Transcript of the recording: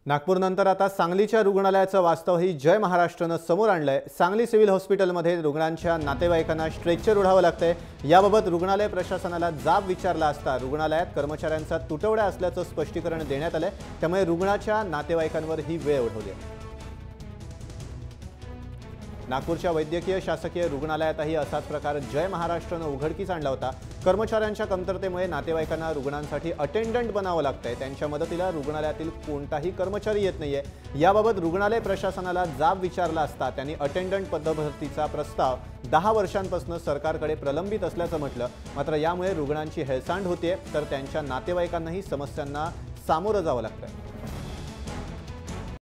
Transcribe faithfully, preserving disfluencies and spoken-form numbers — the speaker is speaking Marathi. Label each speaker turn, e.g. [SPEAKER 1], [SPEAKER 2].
[SPEAKER 1] नागपूरनंतर आता सांगलीच्या रुग्णालयाचं वास्तवही जय महाराष्ट्रनं समोर आणलंय। सांगली सिव्हिल हॉस्पिटलमध्ये रुग्णांच्या नातेवाईकांना स्ट्रेचर उडावं लागतंय। याबाबत रुग्णालय प्रशासनाला जाब विचारला असता रुग्णालयात कर्मचाऱ्यांचा तुटवडा असल्याचं स्पष्टीकरण देण्यात आलंय। त्यामुळे रुग्णाच्या नातेवाईकांवर ही वेळ ओढवली आहे। नागपूरच्या वैद्यकीय शासकीय रुग्णालयातही असाच प्रकार जय महाराष्ट्रनं उघडकीस आणला होता। कर्मचाऱ्यांच्या कमतरतेमुळे नातेवाईकांना रुग्णांसाठी अटेंडंट बनावं लागतंय। त्यांच्या मदतीला रुग्णालयातील कोणताही कर्मचारी येत नाहीये। याबाबत रुग्णालय प्रशासनाला जाब विचारला असता त्यांनी अटेंडंट पदभरतीचा प्रस्ताव दहा वर्षांपासून सरकारकडे प्रलंबित असल्याचं म्हटलं। मात्र यामुळे रुग्णांची हेळसांड होते तर त्यांच्या नातेवाईकांनाही समस्यांना सामोरं जावं लागतंय।